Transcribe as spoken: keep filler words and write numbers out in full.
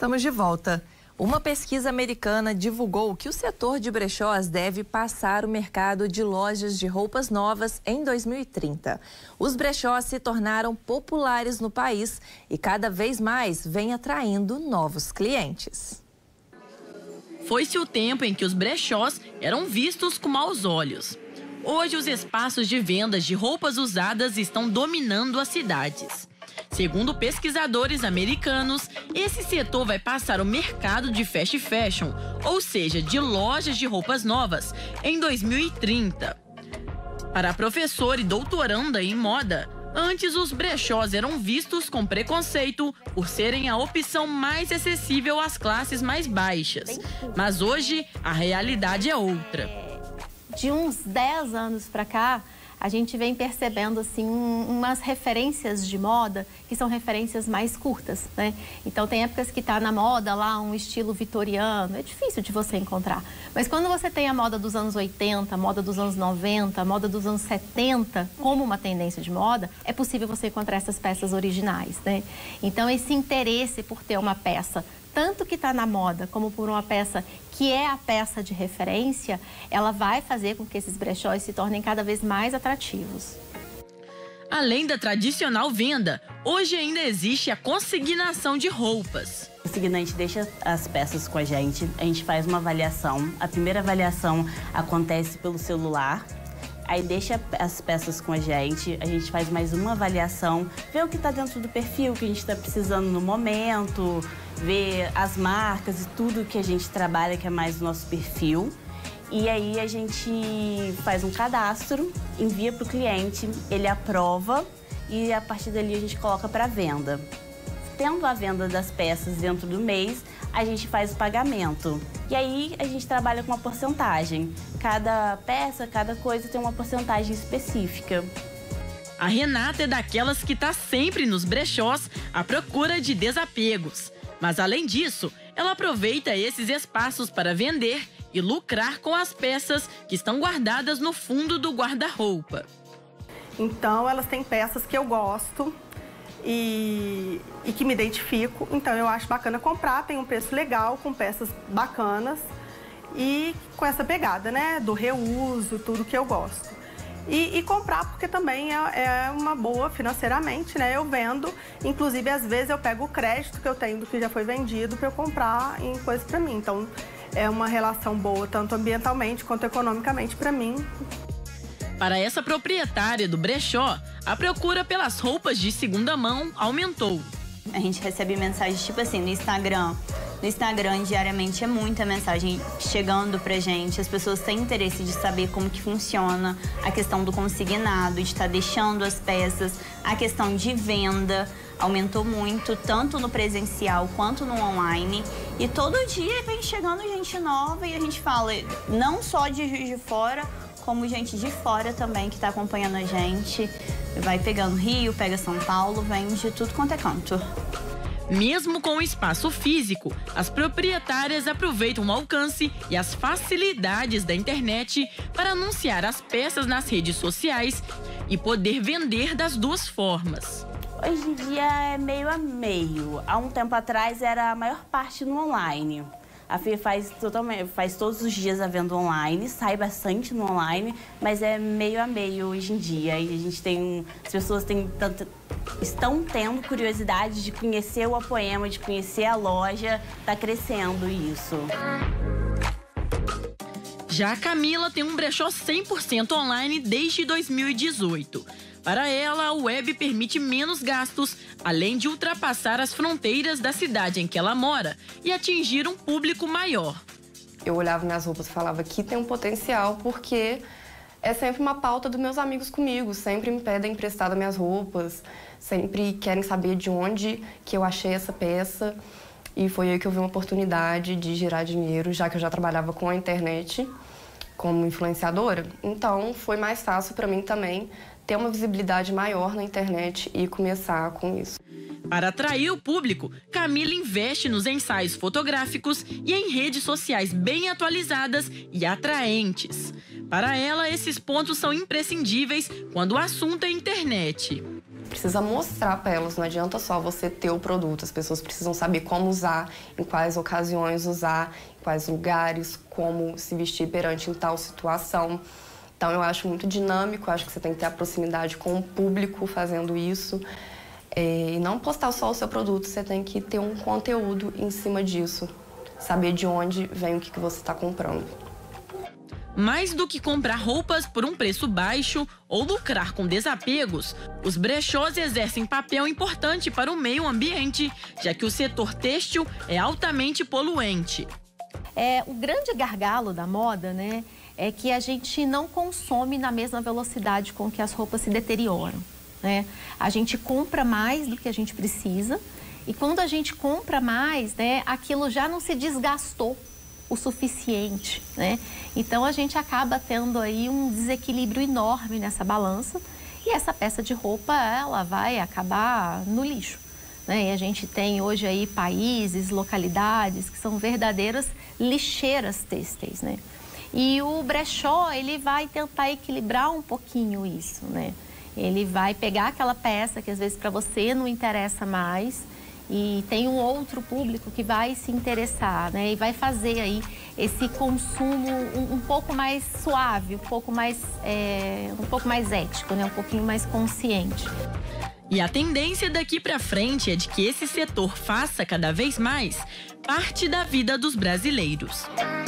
Estamos de volta. Uma pesquisa americana divulgou que o setor de brechós deve passar o mercado de lojas de roupas novas em dois mil e trinta. Os brechós se tornaram populares no país e cada vez mais vem atraindo novos clientes. Foi-se o tempo em que os brechós eram vistos com maus olhos. Hoje, os espaços de vendas de roupas usadas estão dominando as cidades. Segundo pesquisadores americanos, esse setor vai passar o mercado de fast fashion, ou seja, de lojas de roupas novas, em dois mil e trinta. Para a professora e doutoranda em moda, antes os brechós eram vistos com preconceito por serem a opção mais acessível às classes mais baixas. Mas hoje, a realidade é outra. De uns dez anos para cá, a gente vem percebendo assim umas referências de moda que são referências mais curtas, né? Então tem épocas que tá na moda lá um estilo vitoriano, é difícil de você encontrar. Mas quando você tem a moda dos anos oitenta, a moda dos anos noventa, a moda dos anos setenta como uma tendência de moda, é possível você encontrar essas peças originais, né? Então esse interesse por ter uma peça tanto que está na moda, como por uma peça que é a peça de referência, ela vai fazer com que esses brechós se tornem cada vez mais atrativos. Além da tradicional venda, hoje ainda existe a consignação de roupas. O consignante deixa as peças com a gente, a gente faz uma avaliação. A primeira avaliação acontece pelo celular. Aí deixa as peças com a gente, a gente faz mais uma avaliação, vê o que está dentro do perfil que a gente está precisando no momento, vê as marcas e tudo que a gente trabalha que é mais do nosso perfil. E aí a gente faz um cadastro, envia para o cliente, ele aprova e a partir dali a gente coloca para venda. Tendo a venda das peças dentro do mês, a gente faz o pagamento. E aí a gente trabalha com uma porcentagem. Cada peça, cada coisa tem uma porcentagem específica. A Renata é daquelas que está sempre nos brechós à procura de desapegos. Mas além disso, ela aproveita esses espaços para vender e lucrar com as peças que estão guardadas no fundo do guarda-roupa. Então elas têm peças que eu gosto. E, e que me identifico, então eu acho bacana comprar, tem um preço legal, com peças bacanas e com essa pegada, né, do reuso, tudo que eu gosto. E, e comprar porque também é, é uma boa financeiramente, né, eu vendo, inclusive às vezes eu pego o crédito que eu tenho do que já foi vendido para eu comprar em coisas para mim, então é uma relação boa tanto ambientalmente quanto economicamente para mim. Para essa proprietária do brechó, a procura pelas roupas de segunda mão aumentou. A gente recebe mensagens tipo assim no Instagram. No Instagram, diariamente, é muita mensagem chegando pra gente. As pessoas têm interesse de saber como que funciona a questão do consignado, de estar deixando as peças, a questão de venda. Aumentou muito, tanto no presencial quanto no online. E todo dia vem chegando gente nova e a gente fala, não só de Juiz de Fora, como gente de fora também que está acompanhando a gente. Vai pegando Rio, pega São Paulo, vem de tudo quanto é canto. Mesmo com o espaço físico, as proprietárias aproveitam o alcance e as facilidades da internet para anunciar as peças nas redes sociais e poder vender das duas formas. Hoje em dia é meio a meio. Há um tempo atrás era a maior parte no online. A Fê faz, totalmente, faz todos os dias a venda online, sai bastante no online, mas é meio a meio hoje em dia. E a gente tem, as pessoas têm tanto, estão tendo curiosidade de conhecer o Apoema, de conhecer a loja, tá crescendo isso. Já a Camila tem um brechó cem por cento online desde dois mil e dezoito. Para ela, a web permite menos gastos, além de ultrapassar as fronteiras da cidade em que ela mora e atingir um público maior. Eu olhava minhas roupas e falava que tem um potencial, porque é sempre uma pauta dos meus amigos comigo. Sempre me pedem emprestado minhas roupas, sempre querem saber de onde que eu achei essa peça. E foi aí que eu vi uma oportunidade de gerar dinheiro, já que eu já trabalhava com a internet como influenciadora. Então, foi mais fácil para mim também ter uma visibilidade maior na internet e começar com isso. Para atrair o público, Camila investe nos ensaios fotográficos e em redes sociais bem atualizadas e atraentes. Para ela, esses pontos são imprescindíveis quando o assunto é internet. precisa mostrar para elas, não adianta só você ter o produto, as pessoas precisam saber como usar, em quais ocasiões usar, em quais lugares, como se vestir perante em tal situação. Então eu acho muito dinâmico, acho que você tem que ter a proximidade com o público fazendo isso. É, e não postar só o seu produto, você tem que ter um conteúdo em cima disso. Saber de onde vem o que você está comprando. Mais do que comprar roupas por um preço baixo ou lucrar com desapegos, os brechós exercem papel importante para o meio ambiente, já que o setor têxtil é altamente poluente. É, o grande gargalo da moda, né, é que a gente não consome na mesma velocidade com que as roupas se deterioram, né? A gente compra mais do que a gente precisa e quando a gente compra mais, né, aquilo já não se desgastou o suficiente, né? Então a gente acaba tendo aí um desequilíbrio enorme nessa balança e essa peça de roupa, ela vai acabar no lixo, né? E a gente tem hoje aí países, localidades que são verdadeiras lixeiras têxteis, né? E o brechó, ele vai tentar equilibrar um pouquinho isso, né? Ele vai pegar aquela peça que às vezes para você não interessa mais e tem um outro público que vai se interessar, né? E vai fazer aí esse consumo um, um pouco mais suave, um pouco mais, é, um pouco mais ético, né? Um pouquinho mais consciente. E a tendência daqui para frente é de que esse setor faça cada vez mais parte da vida dos brasileiros.